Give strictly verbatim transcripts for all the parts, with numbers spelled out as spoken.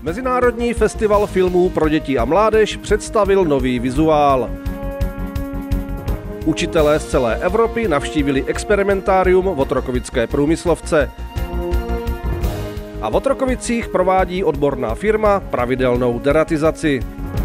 Mezinárodní festival filmů pro děti a mládež představil nový vizuál. Učitelé z celé Evropy navštívili experimentárium v Otrokovické průmyslovce. A v Otrokovicích provádí odborná firma pravidelnou deratizaci.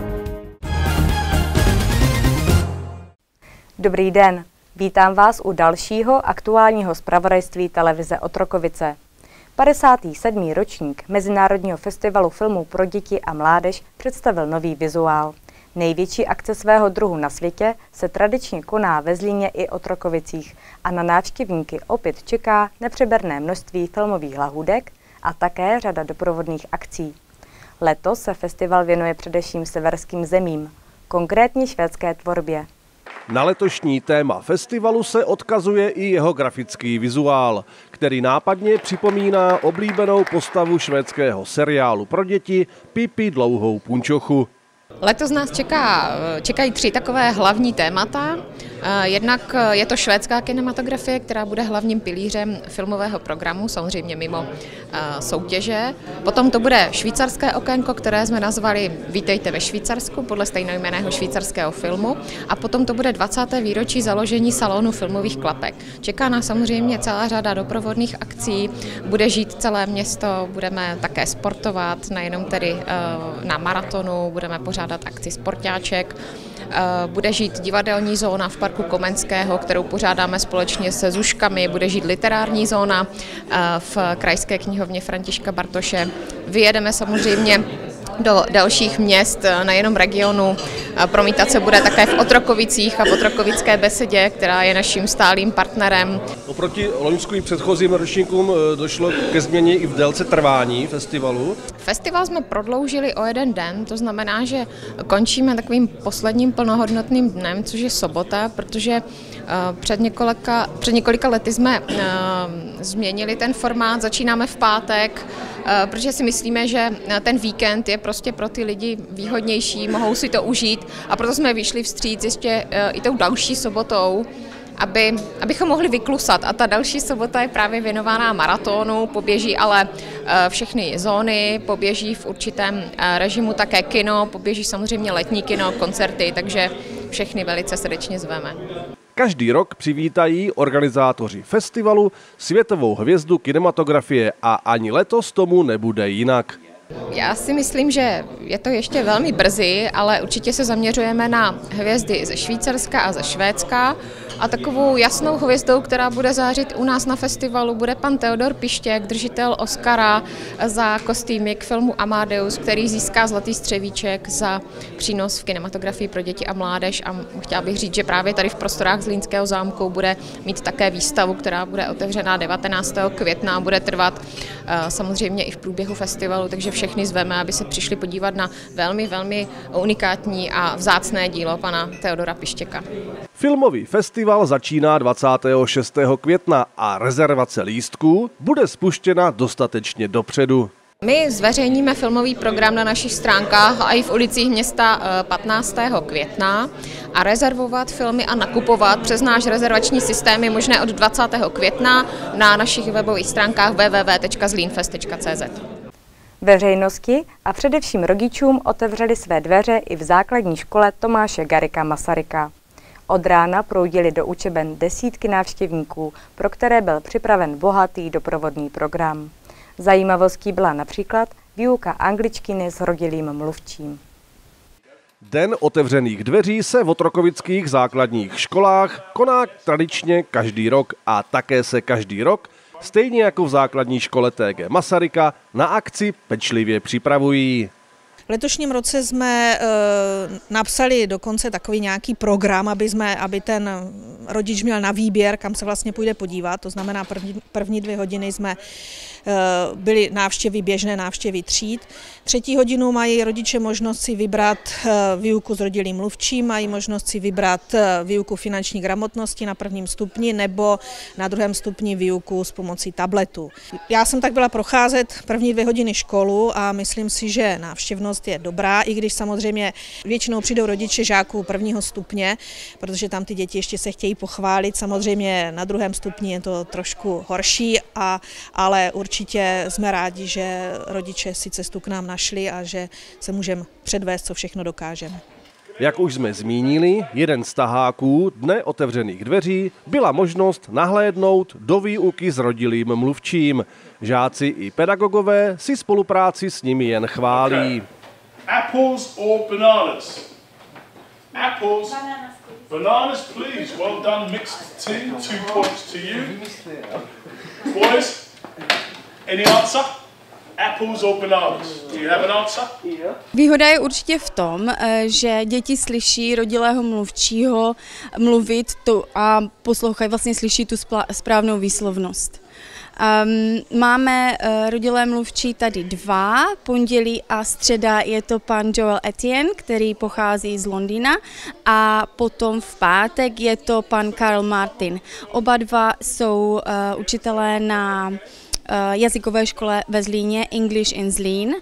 Dobrý den, vítám vás u dalšího aktuálního zpravodajství televize Otrokovice. padesátý sedmý ročník Mezinárodního festivalu filmů pro děti a mládež představil nový vizuál. Největší akce svého druhu na světě se tradičně koná ve Zlíně i Otrokovicích a na návštěvníky opět čeká nepřeberné množství filmových lahůdek a také řada doprovodných akcí. Letos se festival věnuje především severským zemím, konkrétně švédské tvorbě. Na letošní téma festivalu se odkazuje i jeho grafický vizuál, který nápadně připomíná oblíbenou postavu švédského seriálu pro děti Pippi dlouhou punčochu. Letos nás čeká, čekají tři takové hlavní témata. Jednak je to švédská kinematografie, která bude hlavním pilířem filmového programu, samozřejmě mimo soutěže. Potom to bude švýcarské okénko, které jsme nazvali Vítejte ve Švýcarsku, podle stejnojmenného švýcarského filmu. A potom to bude dvacáté výročí založení salonu filmových klapek. Čeká nás samozřejmě celá řada doprovodných akcí, bude žít celé město, budeme také sportovat, nejenom tedy na maratonu, budeme pořádat akci Sportáček. Bude žít divadelní zóna v parku Komenského, kterou pořádáme společně se Zuškami, bude žít literární zóna v krajské knihovně Františka Bartoše. Vyjedeme samozřejmě do dalších měst, nejenom regionu. Promítat se bude také v Otrokovicích a v Otrokovické besedě, která je naším stálým partnerem. Oproti loňským předchozím ročníkům došlo ke změně i v délce trvání festivalu. Festival jsme prodloužili o jeden den, to znamená, že končíme takovým posledním plnohodnotným dnem, což je sobota, protože před několika, před několika lety jsme změnili ten formát, začínáme v pátek, protože si myslíme, že ten víkend je prostě pro ty lidi výhodnější, mohou si to užít a proto jsme vyšli vstříc ještě i tou další sobotou, aby, abychom mohli vyklusat. A ta další sobota je právě věnovaná maratonu, poběží ale všechny zóny, poběží v určitém režimu také kino, poběží samozřejmě letní kino, koncerty, takže všechny velice srdečně zveme. Každý rok přivítají organizátoři festivalu světovou hvězdu kinematografie a ani letos tomu nebude jinak. Já si myslím, že je to ještě velmi brzy, ale určitě se zaměřujeme na hvězdy ze Švýcarska a ze Švédska. A takovou jasnou hvězdou, která bude zářit u nás na festivalu, bude pan Theodor Pištěk, držitel Oscara za kostýmy k filmu Amadeus, který získá Zlatý střevíček za přínos v kinematografii pro děti a mládež. A chtěla bych říct, že právě tady v prostorách Zlínského zámku bude mít také výstavu, která bude otevřená devatenáctého května a bude trvat samozřejmě i v průběhu festivalu, takže všechny zveme, aby se přišli podívat na velmi, velmi unikátní a vzácné dílo pana Theodora Pištěka. Filmový festival začíná dvacátého šestého května a rezervace lístků bude spuštěna dostatečně dopředu. My zveřejníme filmový program na našich stránkách a i v ulicích města patnáctého května a rezervovat filmy a nakupovat přes náš rezervační systém je možné od dvacátého května na našich webových stránkách w w w tečka zlínfest tečka c z. Veřejnosti a především rodičům otevřeli své dveře i v základní škole Tomáše Garrigua Masaryka. Od rána proudili do učeben desítky návštěvníků, pro které byl připraven bohatý doprovodný program. Zajímavostí byla například výuka angličtiny s rodilým mluvčím. Den otevřených dveří se v otrokovických základních školách koná tradičně každý rok a také se každý rok, stejně jako v základní škole T G Masaryka, na akci pečlivě připravují. V letošním roce jsme e, napsali dokonce takový nějaký program, aby, jsme, aby ten rodič měl na výběr, kam se vlastně půjde podívat. To znamená, první, první dvě hodiny jsme byly návštěvy, běžné návštěvy tříd. Třetí hodinu mají rodiče možnost si vybrat výuku s rodilým mluvčím, mají možnost si vybrat výuku finanční gramotnosti na prvním stupni nebo na druhém stupni výuku s pomocí tabletu. Já jsem tak byla procházet první dvě hodiny školu a myslím si, že návštěvnost je dobrá, i když samozřejmě většinou přijdou rodiče žáků prvního stupně, protože tam ty děti ještě se chtějí pochválit. Samozřejmě na druhém stupni je to trošku horší, a, ale určitě určitě jsme rádi, že rodiče si cestu k nám našli a že se můžeme předvést, co všechno dokážeme. Jak už jsme zmínili, jeden z taháků Dne otevřených dveří byla možnost nahlédnout do výuky s rodilým mluvčím. Žáci i pedagogové si spolupráci s nimi jen chválí. Apples or bananas? Apples. Bananas, please. Well done, mixed tea. Two points to you. Boys, any answer? Apples or bananas? Do you have an answer? Výhoda je určitě v tom, že děti slyší rodilého mluvčího mluvit to a poslouchají, vlastně slyší tu správnou výslovnost. Um, máme uh, rodilé mluvčí tady dva, pondělí a středa je to pan Joel Etienne, který pochází z Londýna, a potom v pátek je to pan Karl Martin. Oba dva jsou uh, učitelé na jazykové škole ve Zlíně, English in Zlín,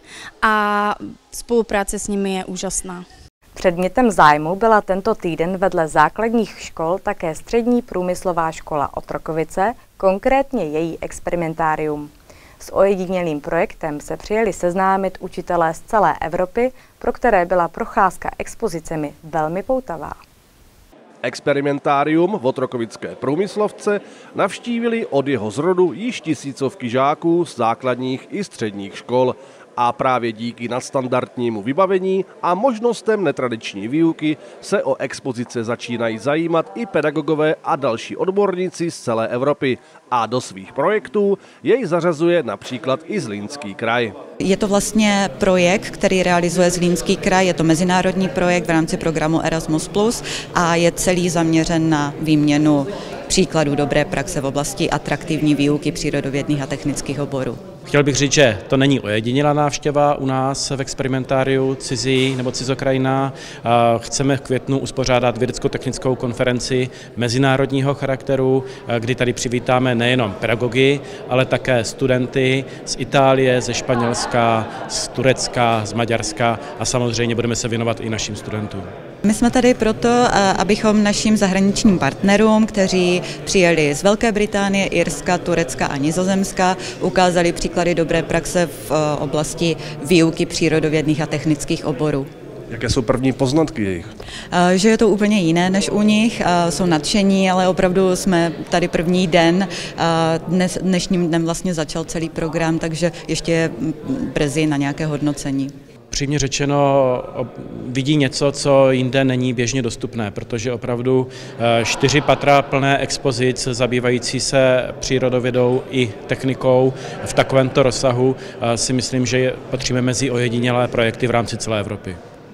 a spolupráce s nimi je úžasná. Předmětem zájmu byla tento týden vedle základních škol také střední průmyslová škola Otrokovice, konkrétně její experimentárium. S ojedinělým projektem se přijeli seznámit učitelé z celé Evropy, pro které byla procházka expozicemi velmi poutavá. Experimentárium v otrokovické průmyslovce navštívili od jeho zrodu již tisícovky žáků z základních i středních škol. A právě díky nadstandardnímu vybavení a možnostem netradiční výuky se o expozice začínají zajímat i pedagogové a další odborníci z celé Evropy. A do svých projektů jej zařazuje například i Zlínský kraj. Je to vlastně projekt, který realizuje Zlínský kraj, je to mezinárodní projekt v rámci programu Erasmus plus, a je celý zaměřen na výměnu příkladů dobré praxe v oblasti atraktivní výuky přírodovědných a technických oborů. Chtěl bych říct, že to není ojedinělá návštěva u nás v experimentáriu cizí nebo cizokrajina. Chceme v květnu uspořádat vědecko-technickou konferenci mezinárodního charakteru, kdy tady přivítáme nejenom pedagogy, ale také studenty z Itálie, ze Španělska, z Turecka, z Maďarska, a samozřejmě budeme se věnovat i našim studentům. My jsme tady proto, abychom našim zahraničním partnerům, kteří přijeli z Velké Británie, Irska, Turecka a Nizozemska, ukázali příklady dobré praxe v oblasti výuky přírodovědných a technickních oborů. Jaké jsou první poznatky jejich? Že je to úplně jiné než u nich, jsou nadšení, ale opravdu jsme tady první den, dnes, dnešním dnem vlastně začal celý program, takže ještě je brzy na nějaké hodnocení. Přímě řečeno vidí něco, co jinde není běžně dostupné, protože opravdu čtyři patra plné expozic zabývající se přírodovědou i technikou v takovémto rozsahu si myslím, že patříme mezi ojedinělé projekty v rámci celé Evropy.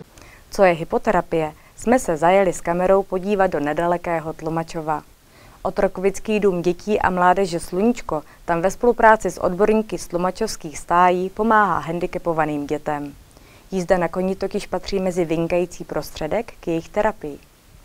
Co je hypoterapie, jsme se zajeli s kamerou podívat do nedalekého Tlumačova. Otrokovický dům dětí a mládeže Sluníčko tam ve spolupráci s odborníky z tlumačovských stájí pomáhá handicapovaným dětem. Jízda na koni totiž patří mezi vynikající prostředek k jejich terapii.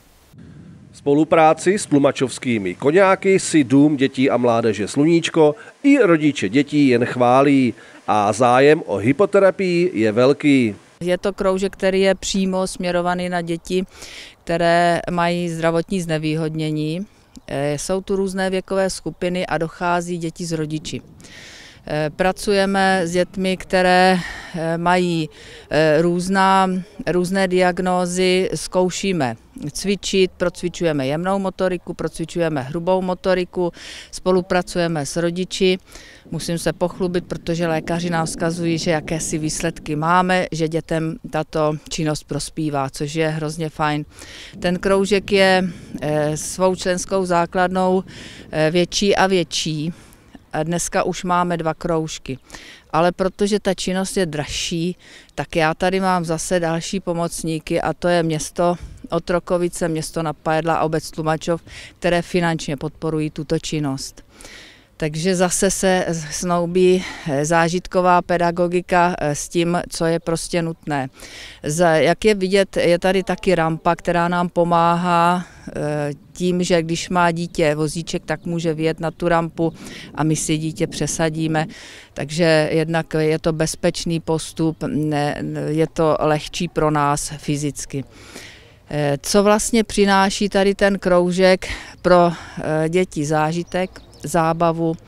Spolupráci s tlumačovskými koňáky si dům dětí a mládeže Sluníčko i rodiče dětí jen chválí a zájem o hypoterapii je velký. Je to kroužek, který je přímo směrovaný na děti, které mají zdravotní znevýhodnění. Jsou tu různé věkové skupiny a dochází děti s rodiči. Pracujeme s dětmi, které mají různá, různé diagnózy, zkoušíme cvičit, procvičujeme jemnou motoriku, procvičujeme hrubou motoriku, spolupracujeme s rodiči. Musím se pochlubit, protože lékaři nás vzkazují, že jakési výsledky máme, že dětem tato činnost prospívá, což je hrozně fajn. Ten kroužek je svou členskou základnou větší a větší. Dneska už máme dva kroužky, ale protože ta činnost je dražší, tak já tady mám zase další pomocníky, a to je město Otrokovice, město Napajedla a obec Tlumačov, které finančně podporují tuto činnost. Takže zase se snoubí zážitková pedagogika s tím, co je prostě nutné. Jak je vidět, je tady taky rampa, která nám pomáhá tím, že když má dítě vozíček, tak může vyjet na tu rampu a my si dítě přesadíme. Takže jednak je to bezpečný postup, je to lehčí pro nás fyzicky. Co vlastně přináší tady ten kroužek pro děti zážitek, zábavu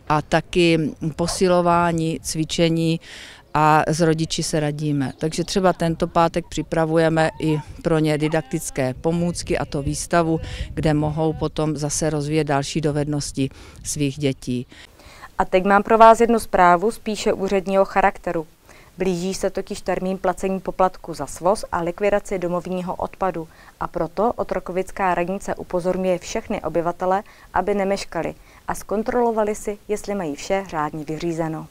a taky posilování, cvičení a s rodiči se radíme. Takže třeba tento pátek připravujeme i pro ně didaktické pomůcky a to výstavu, kde mohou potom zase rozvíjet další dovednosti svých dětí. A teď mám pro vás jednu zprávu spíše úředního charakteru. Blíží se totiž termín placení poplatku za svoz a likvidaci domovního odpadu a proto otrokovická radnice upozorňuje všechny obyvatele, aby nemeškali a zkontrolovali si, jestli mají vše řádně vyřízeno.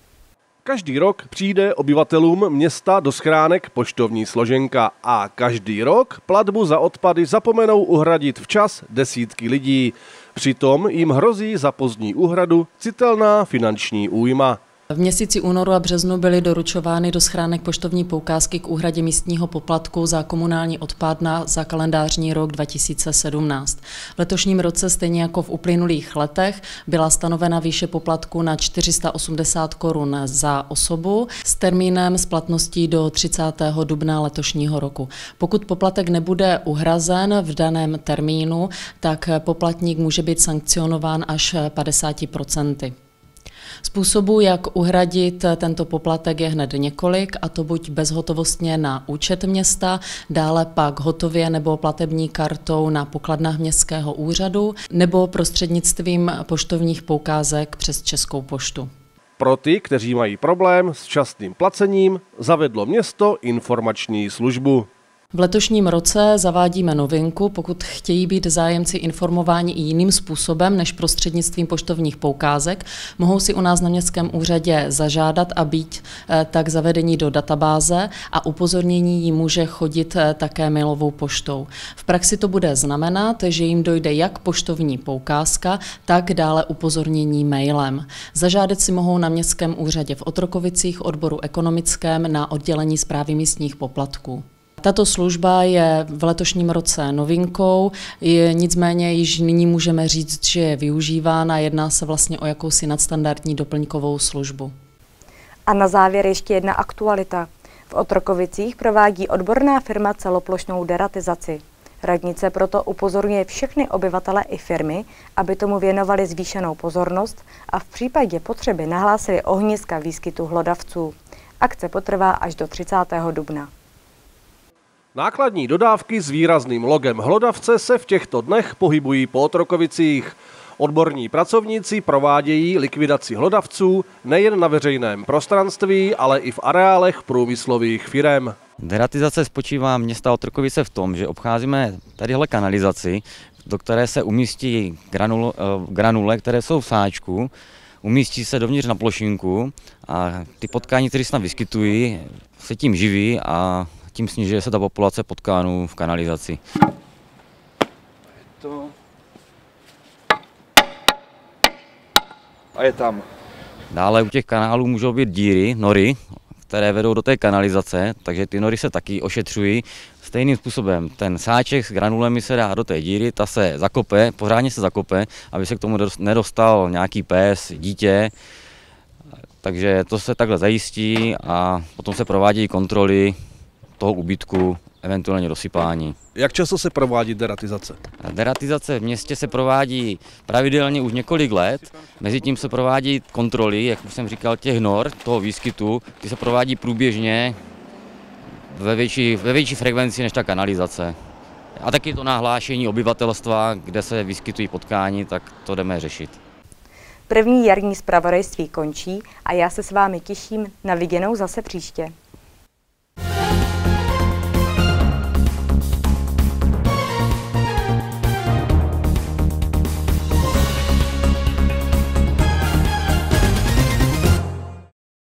Každý rok přijde obyvatelům města do schránek poštovní složenka a každý rok platbu za odpady zapomenou uhradit včas desítky lidí. Přitom jim hrozí za pozdní úhradu citelná finanční újma. V měsíci únoru a březnu byly doručovány do schránek poštovní poukázky k úhradě místního poplatku za komunální odpad na za kalendářní rok dva tisíce sedmnáct. V letošním roce, stejně jako v uplynulých letech, byla stanovena výše poplatku na čtyři sta osmdesát korun za osobu s termínem splatností do třicátého dubna letošního roku. Pokud poplatek nebude uhrazen v daném termínu, tak poplatník může být sankcionován až padesáti procenty. Způsobů, jak uhradit tento poplatek, je hned několik, a to buď bezhotovostně na účet města, dále pak hotově nebo platební kartou na pokladnách městského úřadu, nebo prostřednictvím poštovních poukázek přes Českou poštu. Pro ty, kteří mají problém s časným placením, zavedlo město informační službu. V letošním roce zavádíme novinku, pokud chtějí být zájemci informováni i jiným způsobem než prostřednictvím poštovních poukázek, mohou si u nás na městském úřadě zažádat a být tak zavedení do databáze a upozornění jí může chodit také mailovou poštou. V praxi to bude znamenat, že jim dojde jak poštovní poukázka, tak dále upozornění mailem. Zažádat si mohou na městském úřadě v Otrokovicích, odboru ekonomickém, na oddělení správy místních poplatků. Tato služba je v letošním roce novinkou, je, nicméně již nyní můžeme říct, že je využívána, jedná se vlastně o jakousi nadstandardní doplňkovou službu. A na závěr ještě jedna aktualita. V Otrokovicích provádí odborná firma celoplošnou deratizaci. Radnice proto upozorňuje všechny obyvatele i firmy, aby tomu věnovali zvýšenou pozornost a v případě potřeby nahlásili ohniska výskytu hlodavců. Akce potrvá až do třicátého dubna. Nákladní dodávky s výrazným logem hlodavce se v těchto dnech pohybují po Otrokovicích. Odborní pracovníci provádějí likvidaci hlodavců nejen na veřejném prostranství, ale i v areálech průmyslových firem. Deratizace spočívá města Otrokovice v tom, že obcházíme tadyhle kanalizaci, do které se umístí granule, granule které jsou v sáčku, umístí se dovnitř na plošinku a ty potkání, které se tam vyskytují, se tím živí a tím snižuje se ta populace potkánů v kanalizaci. To... A je tam. Dále u těch kanálů můžou být díry, nory, které vedou do té kanalizace, takže ty nory se taky ošetřují. Stejným způsobem ten sáček s granulemi se dá do té díry, ta se zakope, pořádně se zakope, aby se k tomu nedostal nějaký pes, dítě. Takže to se takhle zajistí a potom se provádějí kontroly toho úbytku, eventuálně dosypání. Jak často se provádí deratizace? Deratizace v městě se provádí pravidelně už několik let. Mezitím se provádí kontroly, jak už jsem říkal, těch nor, toho výskytu, ty se provádí průběžně ve větší, ve větší frekvenci než ta kanalizace. A taky to nahlášení obyvatelstva, kde se vyskytují potkání, tak to jdeme řešit. První jarní zpravodajství končí a já se s vámi těším na viděnou zase příště.